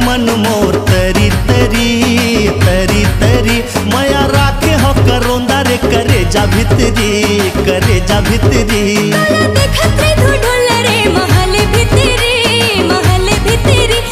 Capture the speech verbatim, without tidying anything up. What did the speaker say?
मन मोर तरी तरी तरी तरी माया राखे हो करोंदा रे करे जा भितरी करे जा भितरी देखत रे